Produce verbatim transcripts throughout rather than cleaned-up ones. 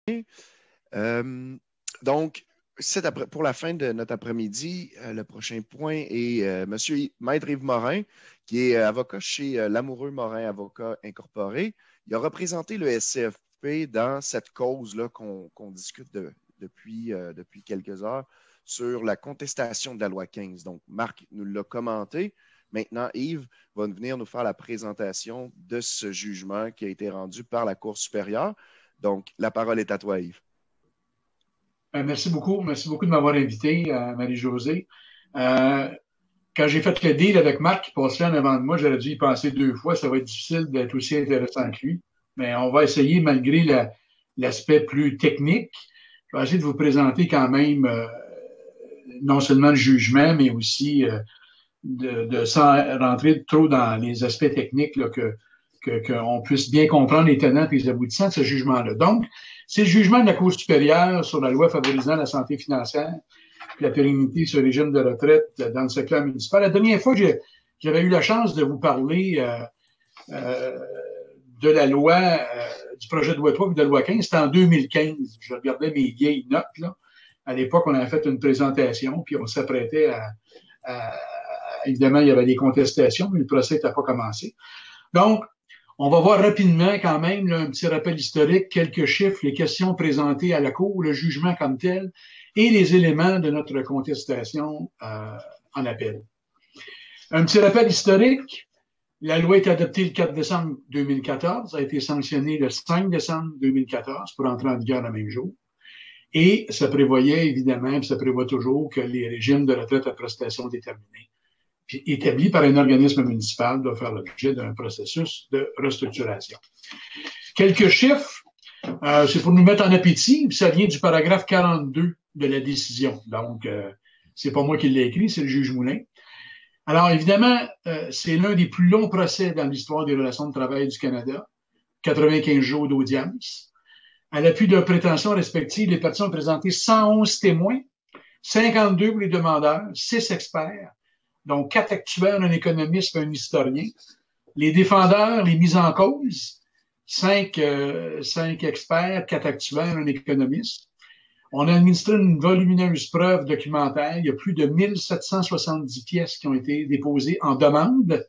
Euh, donc, pour la fin de notre après-midi, euh, le prochain point est euh, M. Maître Yves Morin, qui est avocat chez euh, Lamoureux Morin Avocats Incorporé. Il a représenté le S C F P dans cette cause-là qu'on qu'on discute de, depuis, euh, depuis quelques heures sur la contestation de la loi quinze. Donc, Marc nous l'a commenté. Maintenant, Yves va venir nous faire la présentation de ce jugement qui a été rendu par la Cour supérieure. Donc, la parole est à toi, Yves. Merci beaucoup. Merci beaucoup de m'avoir invité, euh, Marie-Josée. Euh, quand j'ai fait le deal avec Marc qui passait en avant de moi, j'aurais dû y penser deux fois. Ça va être difficile d'être aussi intéressant que lui. Mais on va essayer, malgré la, l'aspect plus technique, je vais essayer de vous présenter quand même euh, non seulement le jugement, mais aussi euh, de, de sans rentrer trop dans les aspects techniques, là, que que qu'on puisse bien comprendre les tenants et les aboutissants de ce jugement-là. Donc, c'est le jugement de la Cour supérieure sur la loi favorisant la santé financière et la pérennité sur le régime de retraite dans le secteur municipal. La dernière fois que j'avais eu la chance de vous parler euh, euh, de la loi, euh, du projet de loi trois et de la loi quinze, c'était en deux mille quinze. Je regardais mes vieilles notes, là. À l'époque, on avait fait une présentation, puis on s'apprêtait à, à, à... Évidemment, il y avait des contestations, mais le procès n'était pas commencé. Donc, on va voir rapidement quand même là, un petit rappel historique, quelques chiffres, les questions présentées à la Cour, le jugement comme tel et les éléments de notre contestation euh, en appel. Un petit rappel historique, la loi est adoptée le quatre décembre deux mille quatorze, a été sanctionnée le cinq décembre deux mille quatorze pour entrer en vigueur le même jour. Et ça prévoyait évidemment, puis ça prévoit toujours que les régimes de retraite à prestations déterminées établi par un organisme municipal doit faire l'objet d'un processus de restructuration. Quelques chiffres, euh, c'est pour nous mettre en appétit, puis ça vient du paragraphe quarante-deux de la décision. Donc, euh, c'est pas moi qui l'ai écrit, c'est le juge Moulin. Alors, évidemment, euh, c'est l'un des plus longs procès dans l'histoire des relations de travail du Canada, quatre-vingt-quinze jours d'audience. À l'appui de leurs prétentions respectives, les parties ont présenté cent onze témoins, cinquante-deux pour les demandeurs, six experts, donc quatre actuaires, un économiste et un historien. Les défendeurs, les mises en cause, cinq, euh, cinq experts, quatre actuaires, un économiste. On a administré une volumineuse preuve documentaire. Il y a plus de mille sept cent soixante-dix pièces qui ont été déposées en demande,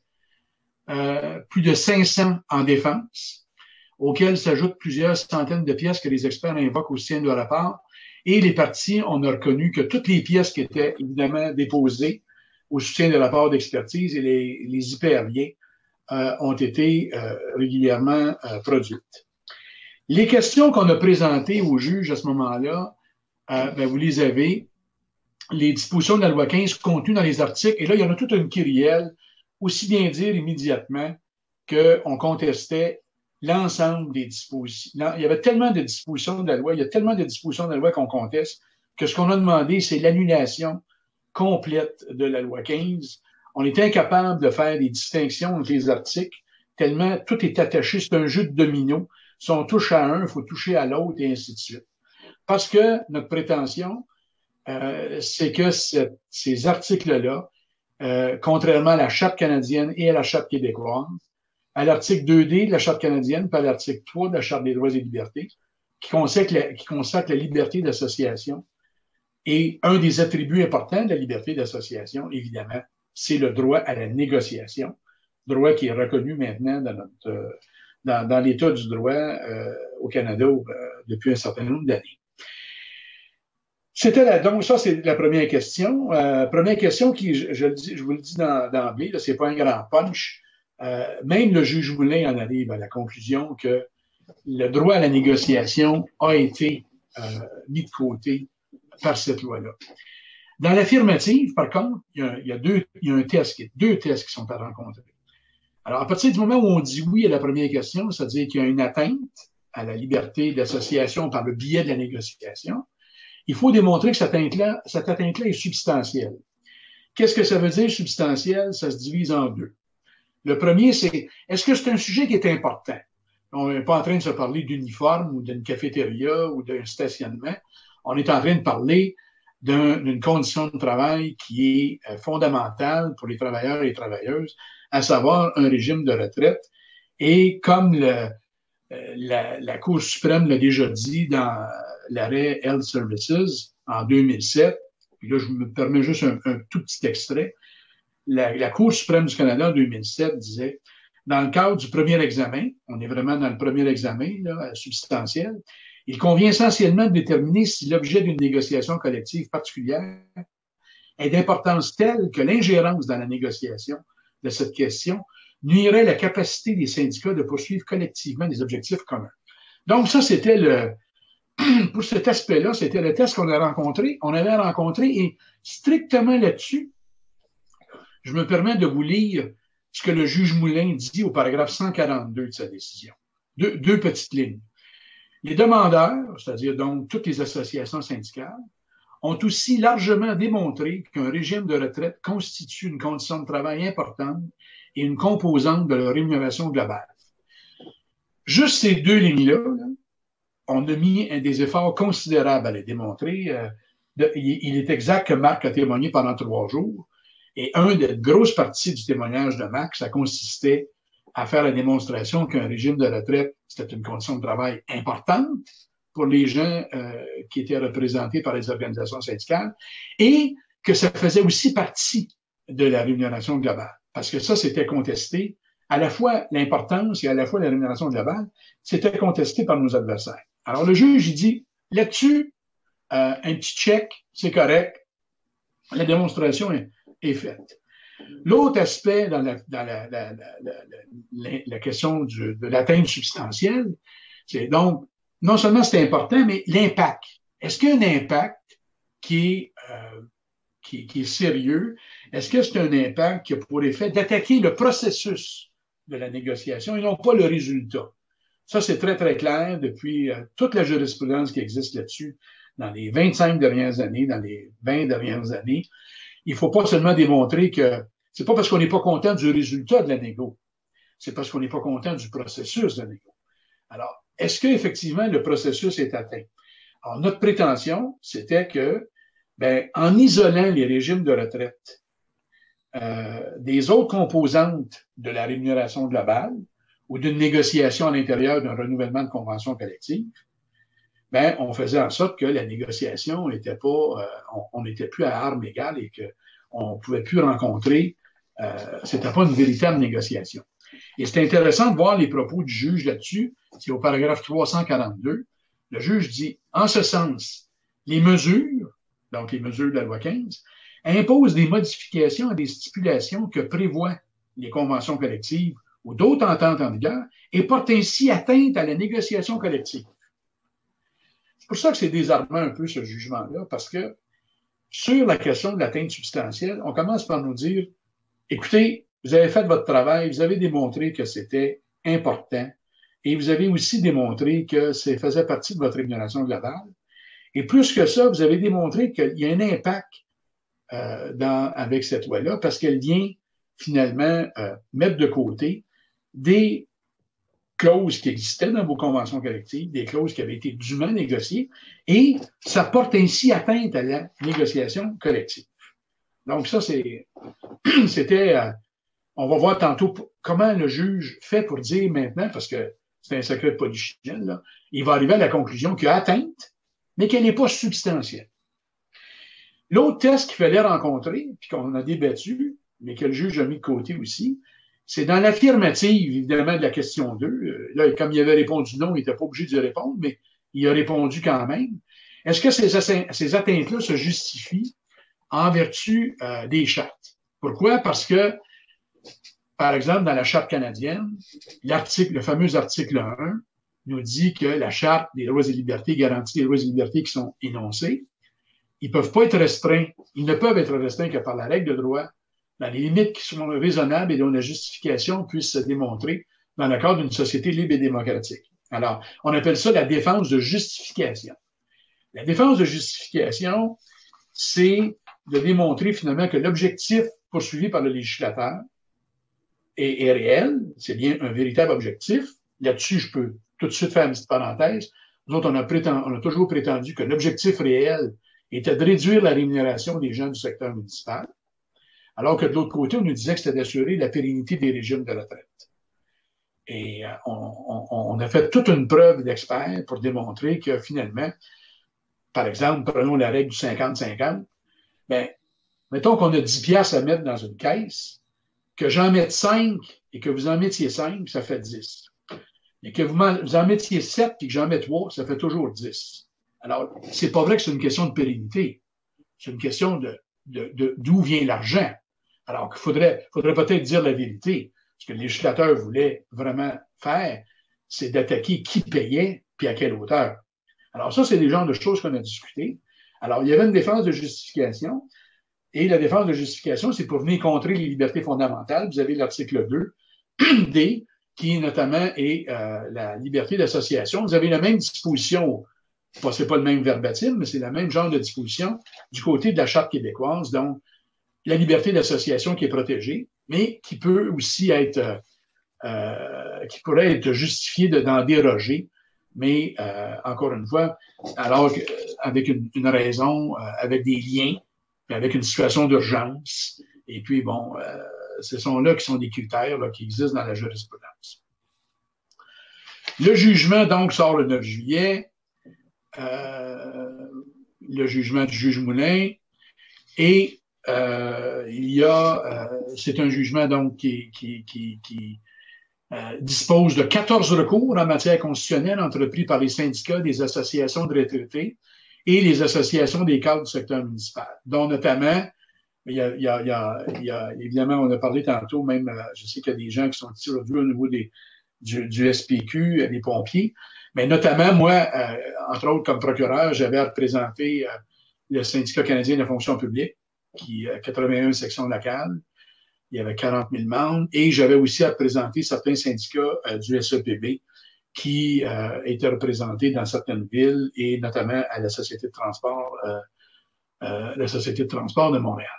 euh, plus de cinq cents en défense, auxquelles s'ajoutent plusieurs centaines de pièces que les experts invoquent au sein de leur rapport. Et les parties, on a reconnu que toutes les pièces qui étaient évidemment déposées au soutien de rapport d'expertise et les, les hyperliens euh, ont été euh, régulièrement euh, produites. Les questions qu'on a présentées au juge à ce moment-là, euh, ben, vous les avez. Les dispositions de la loi quinze contenues dans les articles, et là, il y en a toute une kyrielle, aussi bien dire immédiatement qu'on contestait l'ensemble des dispositions. Il y avait tellement de dispositions de la loi, il y a tellement de dispositions de la loi qu'on conteste, que ce qu'on a demandé, c'est l'annulation complète de la loi quinze. On est incapable de faire des distinctions entre les articles, tellement tout est attaché, c'est un jeu de domino. Si on touche à un, il faut toucher à l'autre, et ainsi de suite. Parce que notre prétention, euh, c'est que cette, ces articles-là, euh, contrairement à la Charte canadienne et à la Charte québécoise, à l'article deux D de la Charte canadienne, puis à l'article trois de la Charte des droits et libertés, qui consacre la, qui consacre la liberté d'association. Et un des attributs importants de la liberté d'association, évidemment, c'est le droit à la négociation, droit qui est reconnu maintenant dans, notre, euh, dans, dans l'état du droit euh, au Canada euh, depuis un certain nombre d'années. C'était la, donc ça, c'est la première question. Euh, première question qui, je, je, le dis, je vous le dis d'emblée, là, c'est pas un grand punch. Euh, même le juge Moulin en arrive à la conclusion que le droit à la négociation a été euh, mis de côté par cette loi-là. Dans l'affirmative, par contre, il y a, il y a deux, il y a un test, deux tests qui sont à rencontrer. Alors, à partir du moment où on dit oui à la première question, c'est-à-dire qu'il y a une atteinte à la liberté d'association par le biais de la négociation, il faut démontrer que cette atteinte-là, cette atteinte-là est substantielle. Qu'est-ce que ça veut dire substantielle? Ça se divise en deux. Le premier, c'est, est-ce que c'est un sujet qui est important? On n'est pas en train de se parler d'uniforme ou d'une cafétéria ou d'un stationnement. On est en train de parler d'un, d'une condition de travail qui est fondamentale pour les travailleurs et les travailleuses, à savoir un régime de retraite. Et comme le, euh, la, la Cour suprême l'a déjà dit dans l'arrêt Health Services en deux mille sept. Puis là, je me permets juste un, un tout petit extrait. La, la Cour suprême du Canada en deux mille sept disait, dans le cadre du premier examen, on est vraiment dans le premier examen là, substantiel, il convient essentiellement de déterminer si l'objet d'une négociation collective particulière est d'importance telle que l'ingérence dans la négociation de cette question nuirait à la capacité des syndicats de poursuivre collectivement des objectifs communs. Donc ça, c'était le, pour cet aspect-là, c'était le test qu'on a rencontré. On avait rencontré et strictement là-dessus, je me permets de vous lire ce que le juge Moulin dit au paragraphe cent quarante-deux de sa décision. Deux, deux petites lignes. Les demandeurs, c'est-à-dire donc toutes les associations syndicales, ont aussi largement démontré qu'un régime de retraite constitue une condition de travail importante et une composante de leur rémunération globale. Juste ces deux lignes-là, là, on a mis des efforts considérables à les démontrer. Euh, de, il, il est exact que Marc a témoigné pendant trois jours, et une des grosses parties du témoignage de Marc, ça consistait à faire la démonstration qu'un régime de retraite, c'était une condition de travail importante pour les gens euh, qui étaient représentés par les organisations syndicales, et que ça faisait aussi partie de la rémunération globale. Parce que ça, c'était contesté, à la fois l'importance et à la fois la rémunération globale, c'était contesté par nos adversaires. Alors le juge, il dit, là-dessus, euh, un petit check, c'est correct, la démonstration est, est faite. L'autre aspect dans la, dans la, la, la, la, la question du, de l'atteinte substantielle, c'est donc, non seulement c'est important, mais l'impact. Est-ce qu'il y a un impact qui est, euh, qui, qui est sérieux? Est-ce que c'est un impact qui a pour effet d'attaquer le processus de la négociation et non pas le résultat? Ça, c'est très, très clair depuis euh, toute la jurisprudence qui existe là-dessus dans les vingt-cinq dernières années, dans les vingt dernières années. Il ne faut pas seulement démontrer que c'est pas parce qu'on n'est pas content du résultat de la négo, c'est parce qu'on n'est pas content du processus de la négo. Alors, est-ce qu'effectivement le processus est atteint? Alors, notre prétention, c'était que, ben, en isolant les régimes de retraite euh, des autres composantes de la rémunération globale ou d'une négociation à l'intérieur d'un renouvellement de convention collective, ben, on faisait en sorte que la négociation n'était pas, euh, on n'était plus à armes égales et qu'on ne pouvait plus rencontrer, euh, c'était pas une véritable négociation. Et c'est intéressant de voir les propos du juge là-dessus. C'est au paragraphe trois cent quarante-deux. Le juge dit, en ce sens, les mesures, donc les mesures de la loi quinze, imposent des modifications à des stipulations que prévoient les conventions collectives ou d'autres ententes en vigueur et portent ainsi atteinte à la négociation collective. C'est pour ça que c'est désarmant un peu ce jugement-là, parce que sur la question de l'atteinte substantielle, on commence par nous dire, écoutez, vous avez fait votre travail, vous avez démontré que c'était important et vous avez aussi démontré que ça faisait partie de votre rémunération globale. Et plus que ça, vous avez démontré qu'il y a un impact euh, dans, avec cette loi-là parce qu'elle vient finalement euh, mettre de côté des clauses qui existaient dans vos conventions collectives, des clauses qui avaient été dûment négociées et ça porte ainsi atteinte à la négociation collective. Donc ça, c'est, c'était... Euh, on va voir tantôt comment le juge fait pour dire maintenant, parce que c'est un secret de polichinelle, là, il va arriver à la conclusion qu'il y a atteinte, mais qu'elle n'est pas substantielle. L'autre test qu'il fallait rencontrer, puis qu'on a débattu, mais que le juge a mis de côté aussi, c'est dans l'affirmative, évidemment, de la question deux. Là, comme il avait répondu non, il n'était pas obligé de répondre, mais il a répondu quand même. Est-ce que ces, ces atteintes-là se justifient en vertu euh, des chartes? Pourquoi? Parce que par exemple, dans la Charte canadienne, l'article, le fameux article un nous dit que la Charte des droits et libertés garantit les droits et libertés qui sont énoncés. Ils peuvent pas être restreints, ils ne peuvent être restreints que par la règle de droit, dans les limites qui sont raisonnables et dont la justification puisse se démontrer dans le cadre d'une société libre et démocratique. Alors, on appelle ça la défense de justification. La défense de justification, c'est de démontrer finalement que l'objectif poursuivi par le législateur est, est réel, c'est bien un véritable objectif. Là-dessus, je peux tout de suite faire une petite parenthèse. Nous autres, on a, prétendu, on a toujours prétendu que l'objectif réel était de réduire la rémunération des gens du secteur municipal, alors que de l'autre côté, on nous disait que c'était d'assurer la pérennité des régimes de retraite. Et euh, on, on, on a fait toute une preuve d'experts pour démontrer que finalement, par exemple, prenons la règle du cinquante cinquante, bien, mettons qu'on a dix piastres à mettre dans une caisse, que j'en mette cinq et que vous en mettiez cinq, ça fait dix. Et que vous en, vous en mettiez sept et que j'en mette trois, ça fait toujours dix. Alors, c'est pas vrai que c'est une question de pérennité. C'est une question de, de, de, d'où vient l'argent. Alors qu'il faudrait, faudrait peut-être dire la vérité. Ce que le législateur voulait vraiment faire, c'est d'attaquer qui payait puis à quelle hauteur. Alors ça, c'est des genres de choses qu'on a discutées. Alors, il y avait une défense de justification. Et la défense de justification, c'est pour venir contrer les libertés fondamentales. Vous avez l'article deux D, qui notamment est euh, la liberté d'association. Vous avez la même disposition, bon, c'est pas le même verbatim, mais c'est le même genre de disposition du côté de la Charte québécoise. Donc, la liberté d'association qui est protégée, mais qui peut aussi être, euh, qui pourrait être justifiée de, d'en déroger. Mais, euh, encore une fois, alors que, avec une, une raison, euh, avec des liens, avec une situation d'urgence. Et puis, bon, euh, ce sont là qui sont des critères là, qui existent dans la jurisprudence. Le jugement, donc, sort le neuf juillet. Euh, le jugement du juge Moulin. Et euh, il y a, euh, c'est un jugement, donc, qui, qui, qui, qui euh, dispose de quatorze recours en matière constitutionnelle entrepris par les syndicats des associations de retraités et les associations des cadres du secteur municipal, dont notamment, il y a, il y a, il y a, il y a évidemment, on a parlé tantôt, même, je sais qu'il y a des gens qui sont ici aujourd'hui au niveau des, du, du S P Q, des pompiers, mais notamment, moi, euh, entre autres, comme procureur, j'avais représenté euh, le syndicat canadien de la fonction publique, qui a quatre-vingt-un sections locales, il y avait quarante mille membres, et j'avais aussi représenté certains syndicats euh, du S E P B, qui euh, étaient représentés dans certaines villes et notamment à la Société de transport, euh, euh, la Société de transport de Montréal.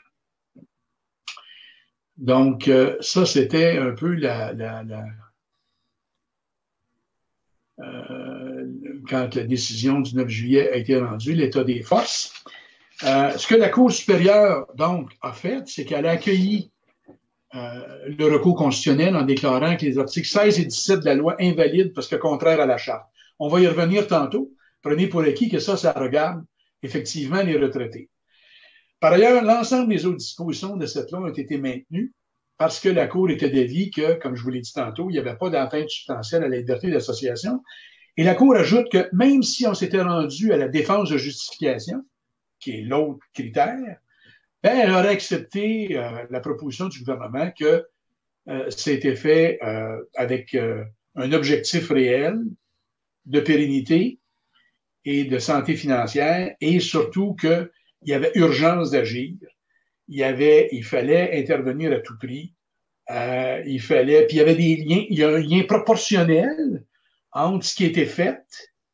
Donc, euh, ça, c'était un peu la, la, la euh, quand la décision du neuf juillet a été rendue, l'état des forces. Euh, ce que la Cour supérieure, donc, a fait, c'est qu'elle a accueilli Euh, le recours constitutionnel en déclarant que les articles seize et dix-sept de la loi invalident parce que contraire à la Charte. On va y revenir tantôt. Prenez pour acquis que ça, ça regarde effectivement les retraités. Par ailleurs, l'ensemble des autres dispositions de cette loi ont été maintenues parce que la Cour était d'avis que, comme je vous l'ai dit tantôt, il n'y avait pas d'atteinte substantielle à la liberté d'association. Et la Cour ajoute que même si on s'était rendu à la défense de justification, qui est l'autre critère, ben, elle aurait accepté euh, la proposition du gouvernement que euh, c'était fait euh, avec euh, un objectif réel de pérennité et de santé financière et surtout qu'il y avait urgence d'agir. Il y avait, il fallait intervenir à tout prix. Euh, il fallait, puis il y avait des liens, il y a un lien proportionnel entre ce qui était fait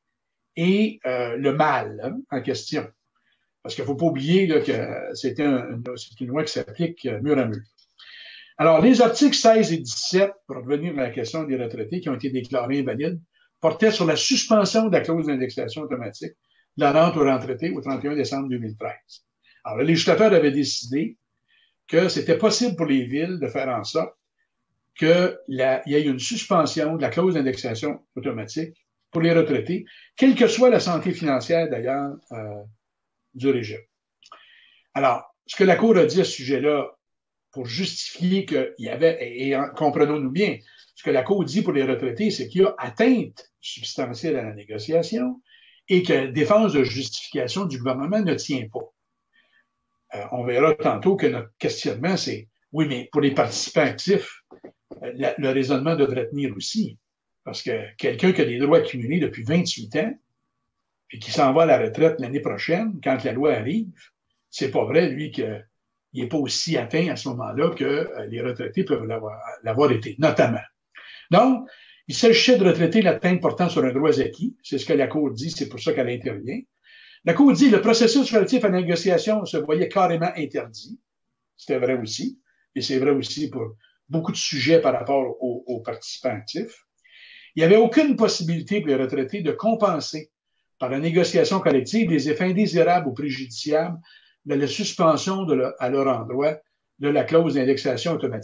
et euh, le mal hein, en question. Parce qu'il ne faut pas oublier là, que c'était un, c'est une loi qui s'applique mur à mur. Alors, les articles seize et dix-sept, pour revenir à la question des retraités qui ont été déclarés invalides, portaient sur la suspension de la clause d'indexation automatique de la rente aux retraités au trente et un décembre deux mille treize. Alors, le législateur avait décidé que c'était possible pour les villes de faire en sorte qu'il y ait une suspension de la clause d'indexation automatique pour les retraités, quelle que soit la santé financière d'ailleurs euh, du régime. Alors, ce que la Cour a dit à ce sujet-là, pour justifier qu'il y avait, et, et comprenons-nous bien, ce que la Cour dit pour les retraités, c'est qu'il y a atteinte substantielle à la négociation et que la défense de justification du gouvernement ne tient pas. Euh, on verra tantôt que notre questionnement, c'est, oui, mais pour les participants actifs, la, le raisonnement devrait tenir aussi. Parce que quelqu'un qui a des droits accumulés depuis vingt-huit ans, et qui s'en va à la retraite l'année prochaine, quand la loi arrive, c'est pas vrai, lui, qu'il n'est pas aussi atteint à ce moment-là que euh, les retraités peuvent l'avoir, l'avoir été, notamment. Donc, il s'agissait de retraiter l'atteinte portant sur un droit acquis. C'est ce que la Cour dit, c'est pour ça qu'elle intervient. La Cour dit que le processus relatif à la négociation se voyait carrément interdit. C'était vrai aussi. Et c'est vrai aussi pour beaucoup de sujets par rapport aux, aux participants actifs. Il n'y avait aucune possibilité pour les retraités de compenser par la négociation collective des effets indésirables ou préjudiciables de la suspension de le, à leur endroit de la clause d'indexation automatique.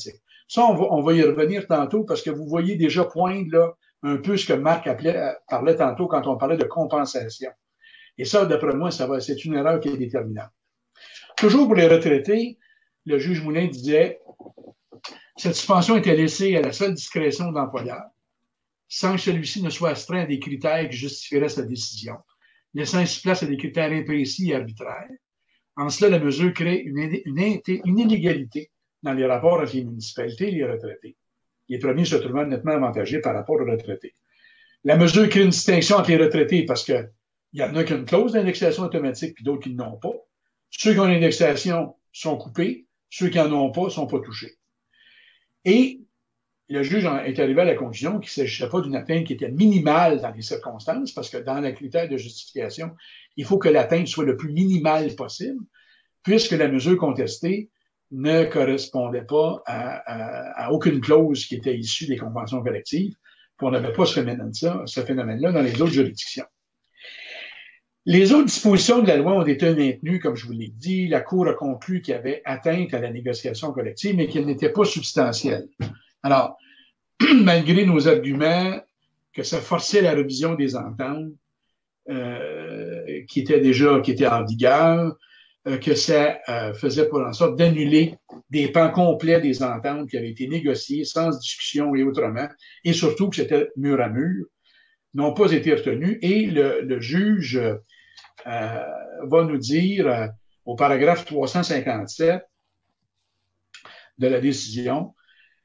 Ça, on va, on va y revenir tantôt parce que vous voyez déjà poindre là, un peu ce que Marc appelait, parlait tantôt quand on parlait de compensation. Et ça, d'après moi, ça va, c'est une erreur qui est déterminante. Toujours pour les retraités, le juge Moulin disait cette suspension était laissée à la seule discrétion de l'employeur, sans que celui-ci ne soit astreint à des critères qui justifieraient sa décision, laissant ainsi place à des critères imprécis et arbitraires. En cela, la mesure crée une, une, une inégalité dans les rapports entre les municipalités et les retraités. Les premiers se trouvant nettement avantagés par rapport aux retraités. La mesure crée une distinction entre les retraités parce qu'il y en a qui ont une clause d'indexation automatique puis d'autres qui n'en ont pas. Ceux qui ont l'indexation sont coupés, ceux qui n'en ont pas ne sont pas touchés. Et le juge est arrivé à la conclusion qu'il ne s'agissait pas d'une atteinte qui était minimale dans les circonstances, parce que dans le critère de justification, il faut que l'atteinte soit le plus minimale possible, puisque la mesure contestée ne correspondait pas à, à, à aucune clause qui était issue des conventions collectives, puis on n'avait pas ce phénomène-là, ce phénomène-là dans les autres juridictions. Les autres dispositions de la loi ont été maintenues, comme je vous l'ai dit. La Cour a conclu qu'il y avait atteinte à la négociation collective, mais qu'elle n'était pas substantielle. Alors, malgré nos arguments que ça forçait la révision des ententes euh, qui étaient déjà qui étaient en vigueur, euh, que ça euh, faisait pour en sorte d'annuler des pans complets des ententes qui avaient été négociées sans discussion et autrement, et surtout que c'était mur à mur, n'ont pas été retenus. Et le, le juge euh, va nous dire euh, au paragraphe trois cent cinquante-sept de la décision,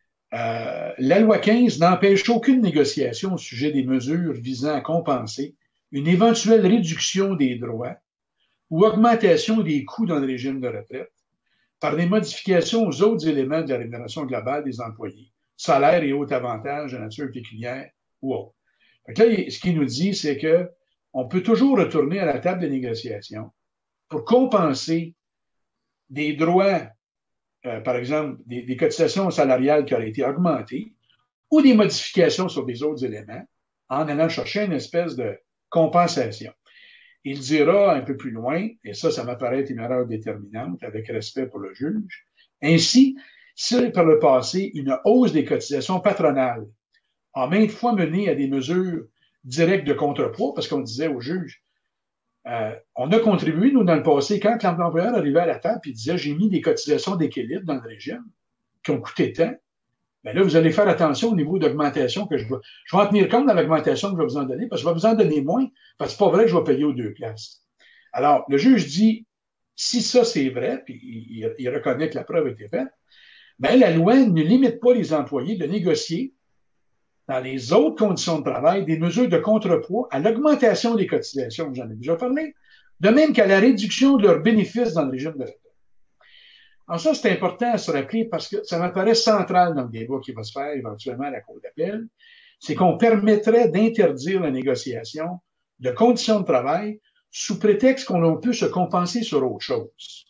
Euh, la loi quinze n'empêche aucune négociation au sujet des mesures visant à compenser une éventuelle réduction des droits ou augmentation des coûts dans le régime de retraite par des modifications aux autres éléments de la rémunération globale des employés, salaire et autres avantages de nature pécuniaire ou autre. Donc là, ce qu'il nous dit, c'est que on peut toujours retourner à la table de négociation pour compenser des droits Euh, par exemple, des, des cotisations salariales qui auraient été augmentées ou des modifications sur des autres éléments en allant chercher une espèce de compensation. Il dira un peu plus loin, et ça, ça m'apparaît être une erreur déterminante avec respect pour le juge, ainsi, si par le passé, une hausse des cotisations patronales a maintes fois mené à des mesures directes de contrepoids, parce qu'on disait au juge, Euh, on a contribué, nous, dans le passé, quand l'employeur arrivait à la table et disait « j'ai mis des cotisations d'équilibre dans le régime qui ont coûté tant », bien là, vous allez faire attention au niveau d'augmentation que je vais. Je vais en tenir compte dans l'augmentation que je vais vous en donner, parce que je vais vous en donner moins, parce que c'est pas vrai que je vais payer aux deux classes. Alors, le juge dit, si ça c'est vrai, puis il, il reconnaît que la preuve a été faite, bien la loi ne limite pas les employés de négocier dans les autres conditions de travail, des mesures de contrepoids à l'augmentation des cotisations, j'en ai déjà parlé, de même qu'à la réduction de leurs bénéfices dans le régime de retraite. Alors ça, c'est important à se rappeler parce que ça m'apparaît central dans le débat qui va se faire éventuellement à la Cour d'appel, c'est qu'on permettrait d'interdire la négociation de conditions de travail sous prétexte qu'on peut se compenser sur autre chose.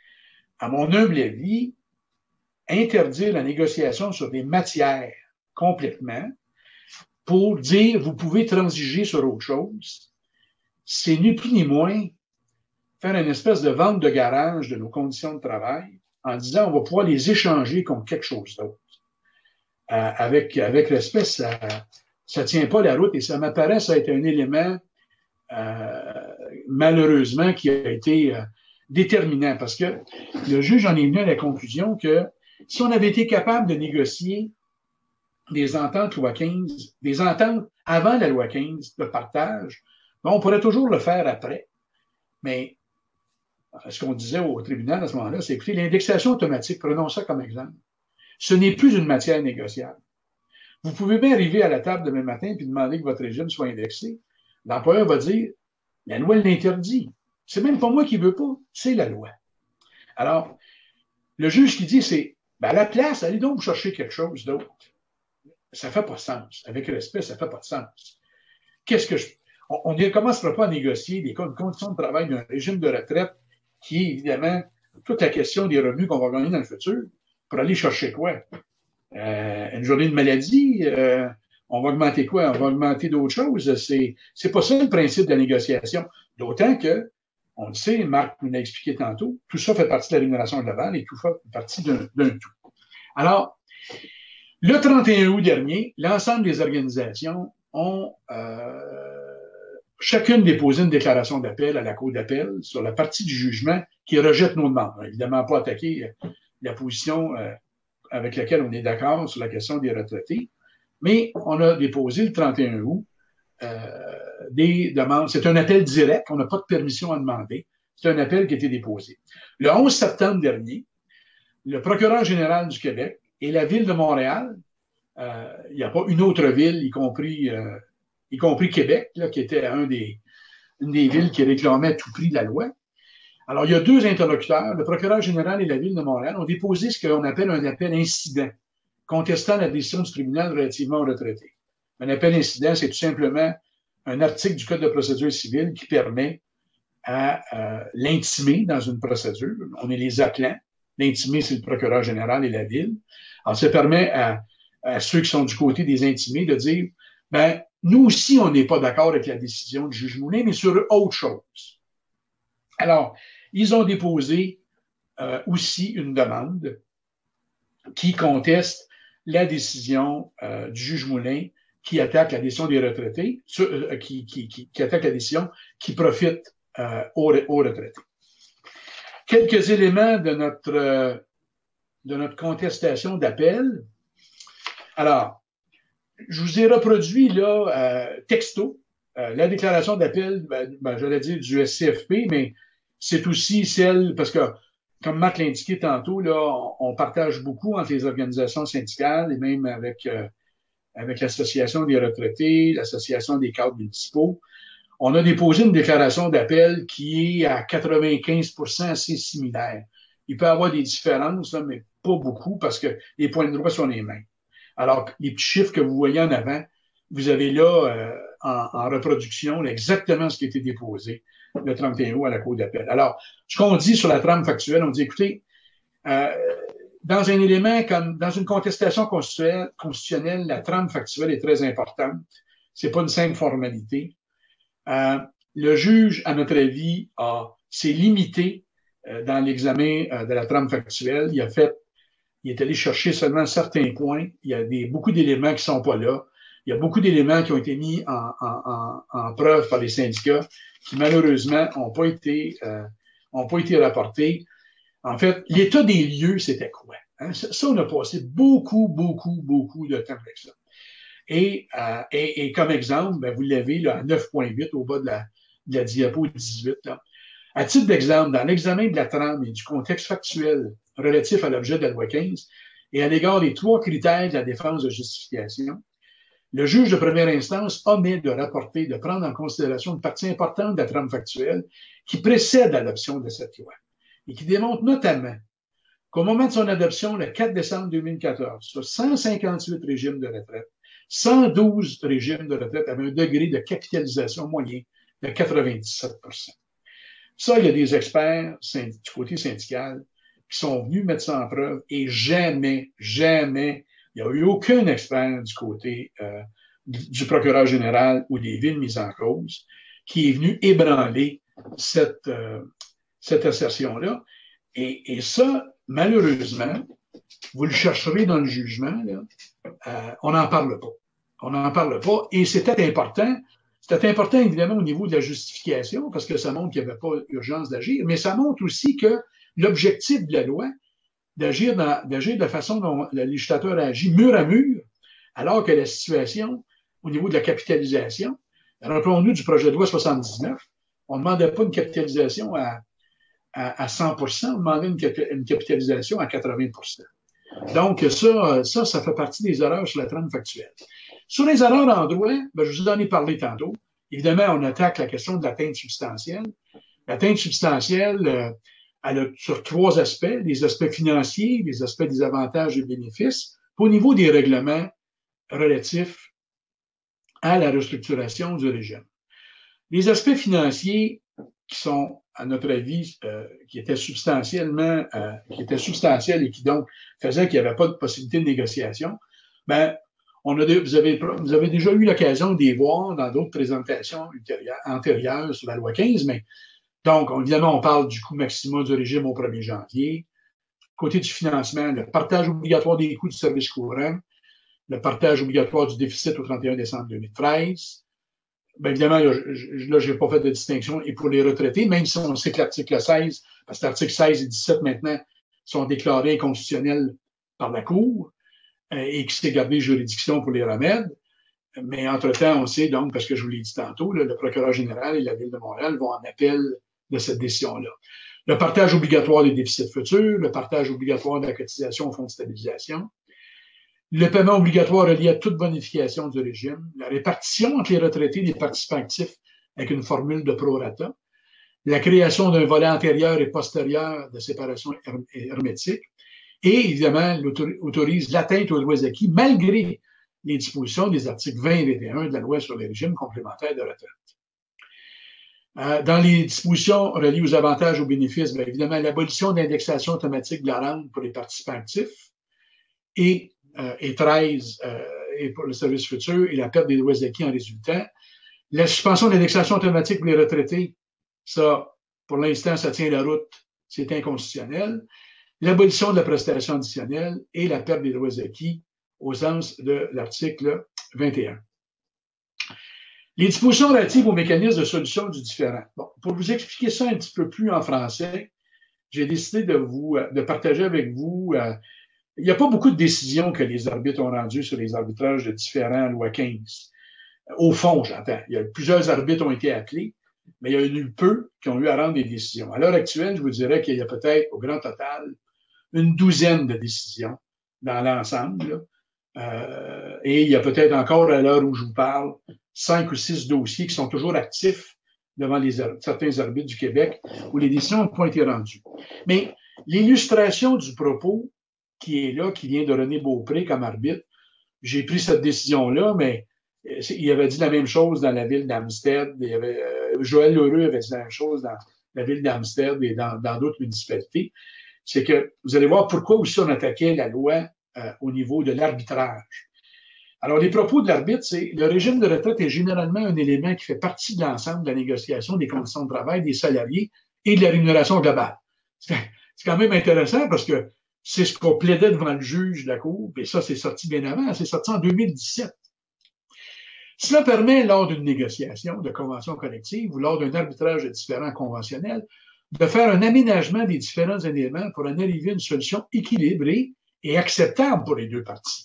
À mon humble avis, interdire la négociation sur des matières complètement, pour dire vous pouvez transiger sur autre chose, c'est ni plus ni moins faire une espèce de vente de garage de nos conditions de travail en disant on va pouvoir les échanger contre quelque chose d'autre. Euh, avec, avec respect, ça ne tient pas la route et ça m'apparaît, ça a été un élément euh, malheureusement qui a été euh, déterminant parce que le juge en est venu à la conclusion que si on avait été capable de négocier des ententes loi quinze, des ententes avant la loi quinze de partage, bon, on pourrait toujours le faire après. Mais ce qu'on disait au tribunal à ce moment-là, c'est écoutez, l'indexation automatique, prenons ça comme exemple, ce n'est plus une matière négociable. Vous pouvez bien arriver à la table demain matin et demander que votre régime soit indexé. L'employeur va dire la loi l'interdit. C'est même pas moi qui veux pas, c'est la loi. Alors, le juge qui dit c'est ben à la place, allez donc chercher quelque chose d'autre. Ça fait pas de sens. Avec respect, ça fait pas de sens. Qu'est-ce que je. On ne commencera pas à négocier des conditions de travail d'un régime de retraite qui est évidemment toute la question des revenus qu'on va gagner dans le futur pour aller chercher quoi? Euh, une journée de maladie, euh, on va augmenter quoi? On va augmenter d'autres choses. C'est, c'est pas ça le principe de la négociation. D'autant que, on le sait, Marc nous l'a expliqué tantôt, tout ça fait partie de la rémunération globale et tout fait partie d'un, d'un tout. Alors, Le trente et un août dernier, l'ensemble des organisations ont euh, chacune déposé une déclaration d'appel à la Cour d'appel sur la partie du jugement qui rejette nos demandes. Évidemment, pas attaquer la position euh, avec laquelle on est d'accord sur la question des retraités, mais on a déposé le trente et un août euh, des demandes. C'est un appel direct, on n'a pas de permission à demander. C'est un appel qui a été déposé. Le onze septembre dernier, le procureur général du Québec et la Ville de Montréal, euh, il n'y a pas une autre ville, y compris, euh, y compris Québec, là, qui était un des, une des villes qui réclamait à tout prix la loi. Alors, il y a deux interlocuteurs, le procureur général et la Ville de Montréal, ont déposé ce qu'on appelle un appel incident, contestant la décision du tribunal relativement aux retraités. Un appel incident, c'est tout simplement un article du Code de procédure civile qui permet à euh, l'intimer dans une procédure. On est les appelants. L'intimé, c'est le procureur général et la Ville. Alors, ça permet à, à ceux qui sont du côté des intimés de dire, ben, nous aussi, on n'est pas d'accord avec la décision du juge Moulin, mais sur autre chose. Alors, ils ont déposé euh, aussi une demande qui conteste la décision euh, du juge Moulin qui attaque la décision des retraités, euh, qui, qui, qui, qui attaque la décision qui profite euh, aux, aux retraités. Quelques éléments de notre, euh, de notre contestation d'appel. Alors, je vous ai reproduit là, euh, texto, euh, la déclaration d'appel, ben, ben, j'allais dire du S C F P, mais c'est aussi celle, parce que, comme Marc l'a indiqué tantôt, là, on, on partage beaucoup entre les organisations syndicales et même avec, euh, avec l'Association des retraités, l'Association des cadres municipaux. On a déposé une déclaration d'appel qui est à quatre-vingt-quinze pour cent assez similaire. Il peut y avoir des différences, là, mais pas beaucoup parce que les points de droit sont les mêmes. Alors, les petits chiffres que vous voyez en avant, vous avez là, euh, en, en reproduction, là, exactement ce qui a été déposé le trente et un août à la Cour d'appel. Alors, ce qu'on dit sur la trame factuelle, on dit, écoutez, euh, dans un élément comme, dans une contestation constitutionnelle, constitutionnelle, la trame factuelle est très importante. C'est pas une simple formalité. Euh, le juge, à notre avis, a, s'est limité euh, dans l'examen euh, de la trame factuelle. Il a fait, il est allé chercher seulement certains points. Il y a des, beaucoup d'éléments qui sont pas là. Il y a beaucoup d'éléments qui ont été mis en, en, en, en preuve par les syndicats qui, malheureusement, n'ont pas été, euh, ont pas été rapportés. En fait, l'état des lieux, c'était quoi? Hein? Ça, on a passé beaucoup, beaucoup, beaucoup de temps avec ça. Et, euh, et, et comme exemple, ben, vous l'avez là, à neuf point huit au bas de la, de la diapo dix-huit. Là. À titre d'exemple, dans l'examen de la trame et du contexte factuel relatif à l'objet de la loi quinze et à l'égard des trois critères de la défense de justification, le juge de première instance omet de rapporter, de prendre en considération une partie importante de la trame factuelle qui précède l'adoption de cette loi et qui démontre notamment qu'au moment de son adoption, le quatre décembre deux mille quatorze, sur cent cinquante-huit régimes de retraite, cent douze régimes de retraite avaient un degré de capitalisation moyen de quatre-vingt-dix-sept pour cent. Ça, il y a des experts du côté syndical qui sont venus mettre ça en preuve et jamais, jamais, il n'y a eu aucun expert du côté euh, du procureur général ou des villes mises en cause qui est venu ébranler cette, euh, cette assertion-là. Et, et ça, malheureusement, vous le chercherez dans le jugement, là, euh, on n'en parle pas. On n'en parle pas. Et c'était important. C'était important, évidemment, au niveau de la justification, parce que ça montre qu'il n'y avait pas urgence d'agir, mais ça montre aussi que l'objectif de la loi, d'agir, dans, d'agir de la façon dont le législateur a agi mur à mur, alors que la situation, au niveau de la capitalisation, rappelons-nous du projet de loi soixante-dix-neuf, on ne demandait pas une capitalisation à, à, à cent pour cent, on demandait une, une capitalisation à quatre-vingts pour cent. Donc, ça, ça, ça fait partie des erreurs sur la trame factuelle. Sur les erreurs en droit, ben, je vous en ai parlé tantôt. Évidemment, on attaque la question de l'atteinte substantielle. L'atteinte substantielle, euh, elle a sur trois aspects, les aspects financiers, les aspects des avantages et bénéfices, au niveau des règlements relatifs à la restructuration du régime. Les aspects financiers qui sont, à notre avis, euh, qui étaient substantiellement, euh, qui étaient substantiels et qui donc faisaient qu'il n'y avait pas de possibilité de négociation, ben, on a, vous, avez, vous avez déjà eu l'occasion de les voir dans d'autres présentations antérieures sur la loi quinze, mais donc, évidemment, on parle du coût maximum du régime au premier janvier. côté du financement, le partage obligatoire des coûts du service courant, le partage obligatoire du déficit au trente et un décembre deux mille treize. Bien évidemment, là, je n'ai pas fait de distinction. Et pour les retraités, même si on sait que l'article seize, parce que l'article seize et dix-sept maintenant sont déclarés inconstitutionnels par la Cour euh, et qui s'est gardé juridiction pour les remèdes. Mais entre-temps, on sait donc, parce que je vous l'ai dit tantôt, là, le procureur général et la Ville de Montréal vont en appel de cette décision-là. Le partage obligatoire des déficits futurs, le partage obligatoire de la cotisation au fonds de stabilisation, le paiement obligatoire relié à toute bonification du régime, la répartition entre les retraités des participants actifs avec une formule de prorata, la création d'un volet antérieur et postérieur de séparation hermétique, et évidemment, autorise l'atteinte aux droits acquis malgré les dispositions des articles vingt et vingt et un de la loi sur les régimes complémentaires de retraite. Euh, dans les dispositions reliées aux avantages aux bénéfices, bien évidemment, l'abolition de l'indexation automatique de la rente pour les participants actifs et, euh, et treize euh, et pour le service futur et la perte des droits acquis en résultant. La suspension de l'indexation automatique pour les retraités, ça, pour l'instant, ça tient la route, c'est inconstitutionnel. L'abolition de la prestation additionnelle et la perte des droits acquis au sens de l'article vingt et un. Les dispositions relatives au mécanisme de solution du différend. Bon, pour vous expliquer ça un petit peu plus en français, j'ai décidé de vous de partager avec vous. Euh, il n'y a pas beaucoup de décisions que les arbitres ont rendues sur les arbitrages de différends loi quinze. Au fond, j'entends. Il y a plusieurs arbitres ont été appelés, mais il y en a eu peu qui ont eu à rendre des décisions. À l'heure actuelle, je vous dirais qu'il y a peut-être, au grand total, une douzaine de décisions dans l'ensemble. Euh, et il y a peut-être encore, à l'heure où je vous parle, cinq ou six dossiers qui sont toujours actifs devant les, certains arbitres du Québec où les décisions n'ont pas été rendues. Mais l'illustration du propos qui est là, qui vient de René Beaupré comme arbitre, j'ai pris cette décision-là, mais il avait dit la même chose dans la ville d'Amstead. Il y avait, euh, Joël Lheureux avait dit la même chose dans la ville d'Amstead et dans, dans d'autres municipalités. C'est que vous allez voir pourquoi aussi on attaquait la loi euh, au niveau de l'arbitrage. Alors, les propos de l'arbitre, c'est le régime de retraite est généralement un élément qui fait partie de l'ensemble de la négociation des conditions de travail des salariés et de la rémunération globale. C'est, c'est quand même intéressant parce que c'est ce qu'on plaidait devant le juge de la Cour, et ça, c'est sorti bien avant, c'est sorti en deux mille dix-sept. Cela permet, lors d'une négociation de convention collective ou lors d'un arbitrage de différends conventionnels, de faire un aménagement des différents éléments pour en arriver à une solution équilibrée et acceptable pour les deux parties.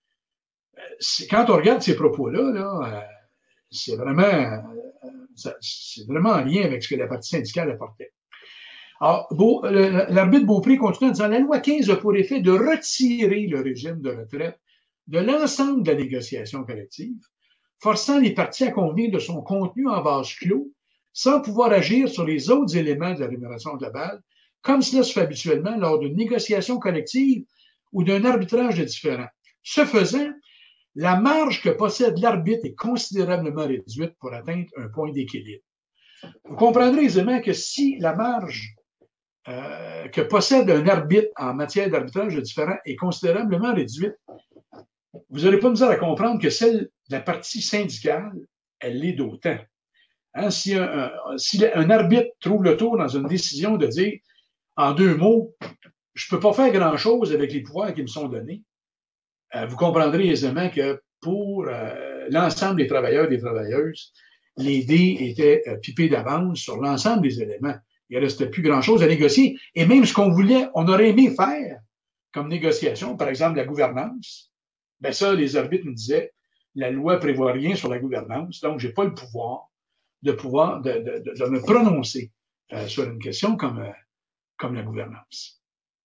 Quand on regarde ces propos-là, là, c'est vraiment, c'est vraiment en lien avec ce que la partie syndicale apportait. Alors, l'arbitre Beaupré continue en disant « La loi quinze a pour effet de retirer le régime de retraite de l'ensemble de la négociation collective, forçant les parties à convenir de son contenu en vase clos, sans pouvoir agir sur les autres éléments de la rémunération globale, comme cela se fait habituellement lors d'une négociation collective ou d'un arbitrage de différends. Ce faisant, la marge que possède l'arbitre est considérablement réduite pour atteindre un point d'équilibre. Vous comprendrez aisément que si la marge euh, que possède un arbitre en matière d'arbitrage de différends est considérablement réduite, vous n'aurez pas misère à comprendre que celle de la partie syndicale, elle l'est d'autant. Hein, si, un, un, si un arbitre trouve le tour dans une décision de dire, en deux mots, je ne peux pas faire grand-chose avec les pouvoirs qui me sont donnés, euh, vous comprendrez aisément que pour euh, l'ensemble des travailleurs et des travailleuses, les dés étaient euh, pipés d'avance sur l'ensemble des éléments. Il ne restait plus grand-chose à négocier. Et même ce qu'on voulait, on aurait aimé faire comme négociation, par exemple la gouvernance, ben ça, les arbitres nous disaient, la loi ne prévoit rien sur la gouvernance, donc je n'ai pas le pouvoir de pouvoir de, de, de, de me prononcer euh, sur une question comme, euh, comme la gouvernance.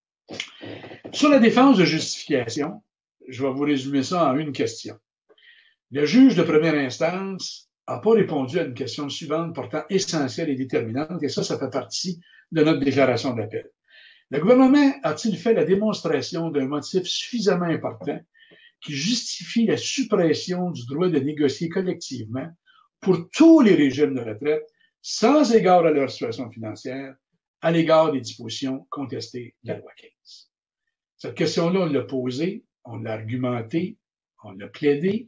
Sur la défense de justification, je vais vous résumer ça en une question. Le juge de première instance n'a pas répondu à une question suivante pourtant essentielle et déterminante, et ça, ça fait partie de notre déclaration d'appel. Le gouvernement a-t-il fait la démonstration d'un motif suffisamment important qui justifie la suppression du droit de négocier collectivement pour tous les régimes de retraite, sans égard à leur situation financière, à l'égard des dispositions contestées de la loi quinze? Cette question-là, on l'a posée, on l'a argumentée, on l'a plaidée,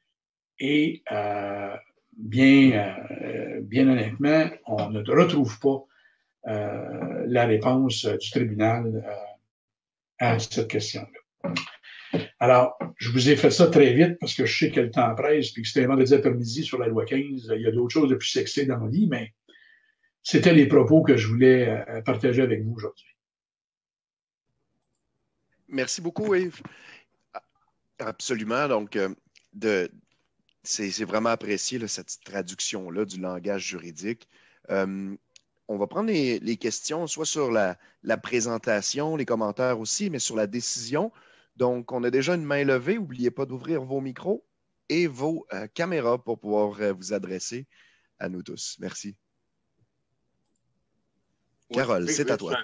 et euh, bien, euh, bien honnêtement, on ne retrouve pas euh, la réponse du tribunal euh, à cette question-là. Alors, je vous ai fait ça très vite parce que je sais que le temps presse puis que c'était un vendredi après-midi sur la loi quinze. Il y a d'autres choses de plus sexy dans ma vie, mais c'était les propos que je voulais euh, partager avec vous aujourd'hui. Merci beaucoup, Yves. Absolument. Donc, euh, de, c'est, c'est vraiment apprécié là, cette traduction-là du langage juridique. Euh, on va prendre les, les questions, soit sur la, la présentation, les commentaires aussi, mais sur la décision. Donc, on a déjà une main levée. N'oubliez pas d'ouvrir vos micros et vos euh, caméras pour pouvoir euh, vous adresser à nous tous. Merci. Oui, Carole, c'est à toi.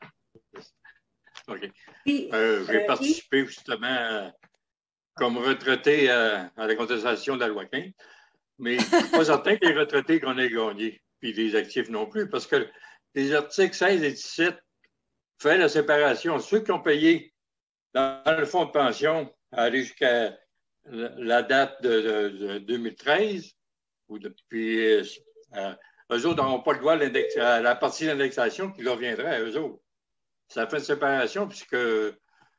OK. Euh, J'ai participé justement euh, comme retraité euh, à la contestation de la loi quinze, mais je ne suis pas certain que les retraités qu'on ait gagné, puis les actifs non plus, parce que les articles seize et dix-sept font la séparation. Ceux qui ont payé dans le fonds de pension aller jusqu'à la date de, de, de deux mille treize, ou depuis, euh, eux autres n'auront pas le droit à la partie d'indexation qui leur viendrait à eux autres. Ça fait une séparation, puisque je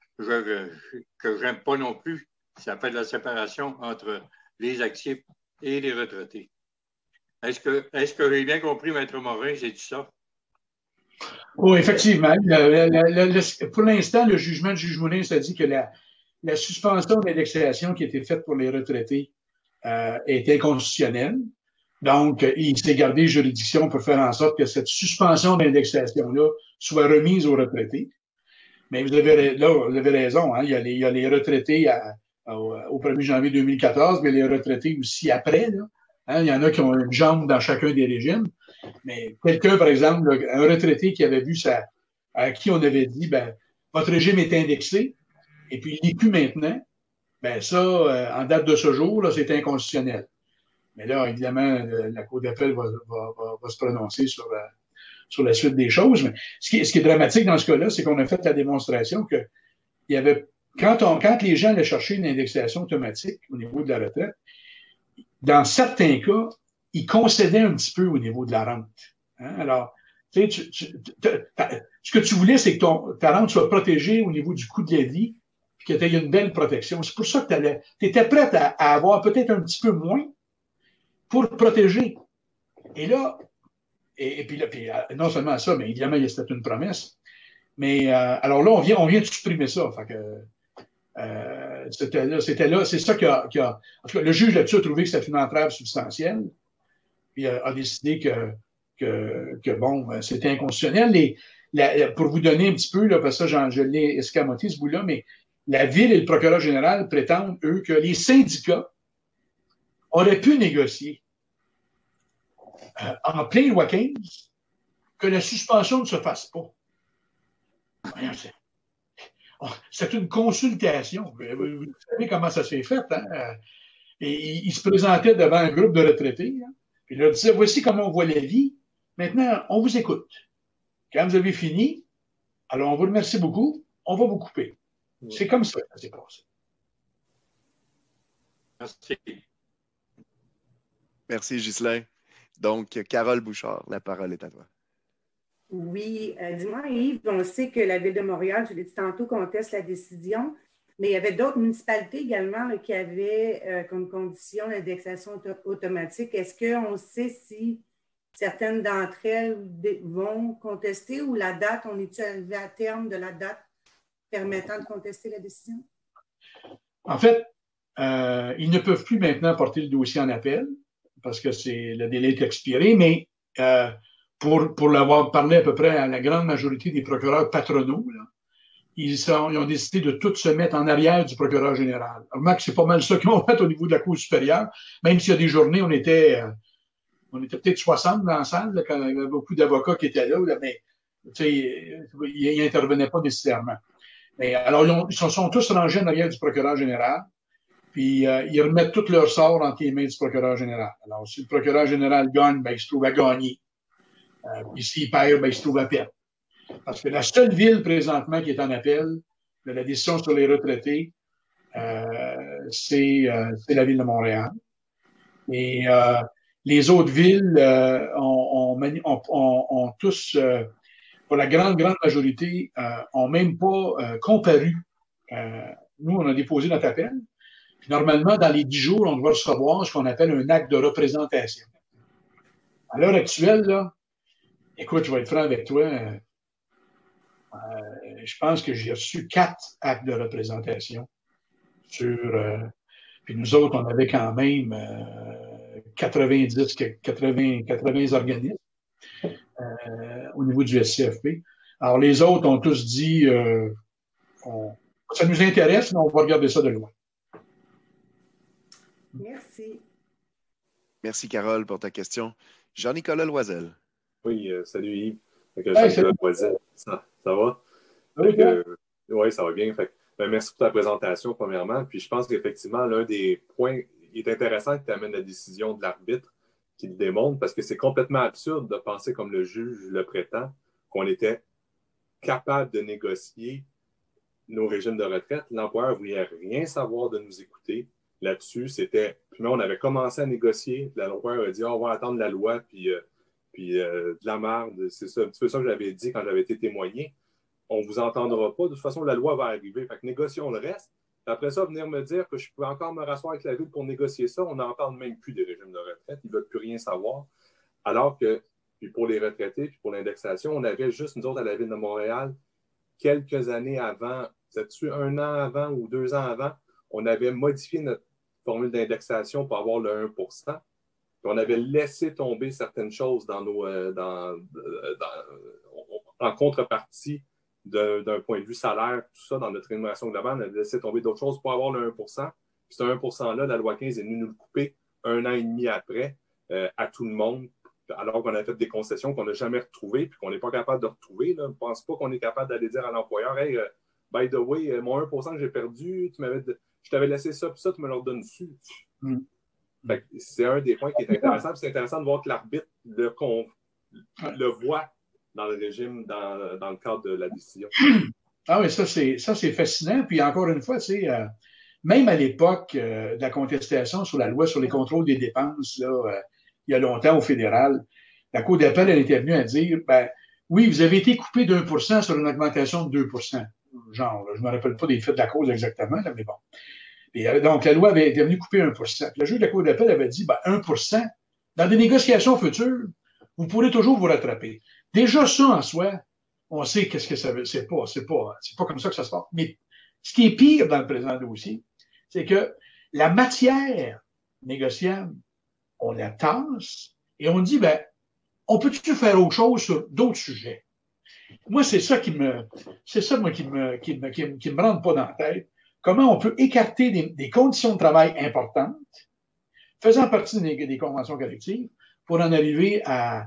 que j'aime pas non plus. Ça fait de la séparation entre les actifs et les retraités. Est-ce que, est-ce que j'ai bien compris, Maître Morin, j'ai dit ça? Oui, effectivement. Le, le, le, pour l'instant, le jugement de juge Moulin, ça dit que la, la suspension d'indexation qui a été faite pour les retraités euh, est inconstitutionnelle. Donc, il s'est gardé juridiction pour faire en sorte que cette suspension d'indexation-là soit remise aux retraités. Mais vous avez, là, vous avez raison, hein, il, y a les, il y a les retraités à, à, au premier janvier deux mille quatorze, mais les retraités aussi après. Là, hein, il y en a qui ont une jambe dans chacun des régimes. Mais quelqu'un, par exemple, un retraité qui avait vu ça, à qui on avait dit, ben, votre régime est indexé, et puis il n'est plus maintenant, ben ça, euh, en date de ce jour, là, c'est inconstitutionnel. Mais là, évidemment, la Cour d'appel va, va, va, va se prononcer sur la, sur la suite des choses. Mais ce qui, ce qui est dramatique dans ce cas-là, c'est qu'on a fait la démonstration que il y avait, quand, on, quand les gens allaient chercher une indexation automatique au niveau de la retraite, dans certains cas, ils concédaient un petit peu au niveau de la rente. Hein? Alors, tu sais, tu, tu, ce que tu voulais, c'est que ton, ta rente soit protégée au niveau du coût de la vie, puis que tu aies une belle protection. C'est pour ça que tu étais prête à, à avoir peut-être un petit peu moins pour protéger. Et là, et, et puis, là, puis non seulement ça, mais évidemment, c'était une promesse. Mais euh, alors là, on vient, on vient de supprimer ça. Fait que, euh, c'était là, c'était là, c'est ça qui a, qui a. En tout cas, le juge là-dessus a trouvé que c'était une entrave substantielle. Puis a, a décidé que, que, que bon, c'était inconstitutionnel. Et la, pour vous donner un petit peu, là, parce que ça, je l'ai escamoté ce bout-là, mais la Ville et le procureur général prétendent, eux, que les syndicats auraient pu négocier Euh, en plein loi quinze, que la suspension ne se fasse pas. C'est une consultation. Vous savez comment ça s'est fait. Hein? Et il se présentait devant un groupe de retraités. Hein? Puis il leur disait, voici comment on voit la vie. Maintenant, on vous écoute. Quand vous avez fini, alors on vous remercie beaucoup, on va vous couper. C'est comme ça que ça s'est passé. Merci. Merci, Ghislain. Donc, Carole Bouchard, la parole est à toi. Oui, euh, dis-moi, Yves, on sait que la Ville de Montréal, je l'ai dit tantôt, conteste la décision, mais il y avait d'autres municipalités également là, qui avaient euh, comme condition l'indexation auto automatique. Est-ce qu'on sait si certaines d'entre elles vont contester ou la date, on est-tu arrivé à terme de la date permettant de contester la décision? En fait, euh, ils ne peuvent plus maintenant porter le dossier en appel parce que c'est le délai est expiré, mais euh, pour, pour l'avoir parlé à peu près à la grande majorité des procureurs patronaux, là, ils, sont, ils ont décidé de tous se mettre en arrière du procureur général. Remarque, c'est pas mal ça qu'ils ont fait au niveau de la Cour supérieure, même s'il y a des journées, on était, euh, on était peut-être soixante dans la salle, là, quand il y avait beaucoup d'avocats qui étaient là, là mais ils n'intervenaient pas nécessairement. Mais alors, ils, ont, ils se sont tous rangés en arrière du procureur général. Puis, euh, ils remettent tout leur sort entre les mains du procureur général. Alors, si le procureur général gagne, ben, il se trouve à gagner. Euh, puis, s'il perd, ben, il se trouve à perdre. Parce que la seule ville présentement qui est en appel de la décision sur les retraités, euh, c'est euh, la ville de Montréal. Et euh, les autres villes euh, ont, ont, ont, ont tous euh, pour la grande, grande majorité, n'ont euh, même pas euh, comparu. Euh, nous, on a déposé notre appel. Puis normalement, dans les dix jours, on doit recevoir ce qu'on appelle un acte de représentation. À l'heure actuelle, là, écoute, je vais être franc avec toi, euh, euh, je pense que j'ai reçu quatre actes de représentation sur... Euh, puis nous autres, on avait quand même euh, quatre-vingt-dix, quatre-vingts, quatre-vingts organismes euh, au niveau du S C F P. Alors, les autres ont tous dit euh, on, ça nous intéresse, mais on va regarder ça de loin. Merci. Merci, Carole, pour ta question. Jean-Nicolas Loisel. Oui, euh, salut Yves. Fait que Hey, Jean-Nicolas Loisel, ça, ça va? Oui, euh, oui, ça va bien. Fait que, ben, merci pour ta présentation, premièrement. Puis je pense qu'effectivement, l'un des points il est intéressant que tu amènes la décision de l'arbitre qui le démontre, parce que c'est complètement absurde de penser, comme le juge le prétend, qu'on était capable de négocier nos régimes de retraite. L'employeur ne voulait rien savoir de nous écouter là-dessus. C'était. Puis là, on avait commencé à négocier. L'employeur a dit oh, on va attendre la loi, puis, euh, puis euh, de la merde. C'est ça, un petit peu ça que j'avais dit quand j'avais été témoigné. On ne vous entendra pas. De toute façon, la loi va arriver. Fait que négocions le reste. Après ça, venir me dire que je peux encore me rasseoir avec la ville pour négocier ça, on n'en parle même plus des régimes de retraite. Ils ne veulent plus rien savoir. Alors que, puis pour les retraités, puis pour l'indexation, on avait juste, nous autres, à la Ville de Montréal, quelques années avant, c'est-tu un an avant ou deux ans avant, on avait modifié notre formule d'indexation pour avoir le un pour cent. Puis on avait laissé tomber certaines choses dans nos, euh, dans, dans, en contrepartie d'un, d'un point de vue salaire, tout ça, dans notre rémunération globale, on avait laissé tomber d'autres choses pour avoir le un pour cent. Puis ce un pour cent-là, la loi quinze est venue nous le couper un an et demi après euh, à tout le monde, alors qu'on a fait des concessions qu'on n'a jamais retrouvées puis qu'on n'est pas capable de retrouver. Là. Je ne pense pas qu'on est capable d'aller dire à l'employeur « Hey, uh, by the way, mon un pour cent que j'ai perdu, tu m'avais, je t'avais laissé ça puis ça, tu me le redonnes dessus. Mm. » Fait que c'est un des points qui est intéressant. Puis c'est intéressant de voir que l'arbitre le, con, le voit dans le régime, dans, dans le cadre de la décision. Ah oui, ça c'est, ça, c'est fascinant. Puis encore une fois, c'est euh, même à l'époque euh, de la contestation sur la loi sur les contrôles des dépenses, là, euh, il y a longtemps au fédéral, la Cour d'appel, elle était venue à dire, ben, oui, vous avez été coupé d'un pour cent sur une augmentation de deux pour cent. Genre, là, je ne me rappelle pas des faits de la cause exactement, là, mais bon. Et, euh, donc, la loi avait été venue couper un pour cent. Puis le juge de la Cour d'appel avait dit, ben, un pour cent, dans des négociations futures, vous pourrez toujours vous rattraper. Déjà, ça, en soi, on sait qu'est-ce que ça veut. C'est pas, c'est pas, c'est pas comme ça que ça se passe. Mais ce qui est pire dans le présent dossier, c'est que la matière négociable, on la tasse et on dit, ben, on peut-tu faire autre chose sur d'autres sujets? Moi, c'est ça qui me, c'est ça, moi, qui me, qui me, qui me, qui me rentre pas dans la tête. Comment on peut écarter des, des conditions de travail importantes, faisant partie des, des conventions collectives, pour en arriver à,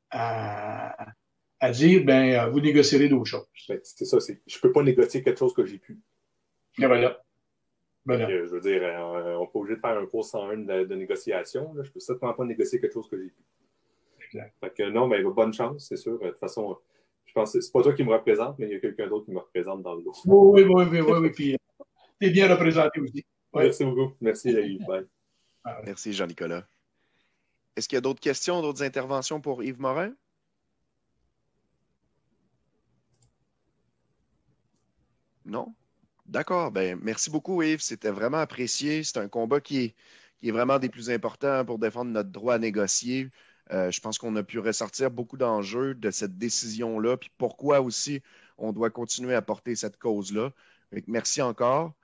à, à dire, ben, vous négocierez d'autres choses. Ben, c'est ça, c'est, je ne peux pas négocier quelque chose que j'ai pu. Et voilà. voilà. Donc, je veux dire, on n'est pas obligé de faire un cours cent un de, de négociation. Là. Je ne peux certainement pas négocier quelque chose que j'ai pu. Exact. Fait que non, ben, bonne chance, c'est sûr. De toute façon, je pense que c'est pas toi qui me représente, mais il y a quelqu'un d'autre qui me représente dans le lot. Oui, oui, oui, oui, oui. Puis, tu es bien représenté aussi. Ouais. Merci beaucoup. Merci, Yves. Bye. Merci, Jean-Nicolas. Est-ce qu'il y a d'autres questions, d'autres interventions pour Yves Morin? Non? D'accord. Ben, merci beaucoup, Yves. C'était vraiment apprécié. C'est un combat qui est, qui est vraiment des plus importants pour défendre notre droit à négocier. Euh, je pense qu'on a pu ressortir beaucoup d'enjeux de cette décision-là, puis pourquoi aussi on doit continuer à porter cette cause-là. Merci encore.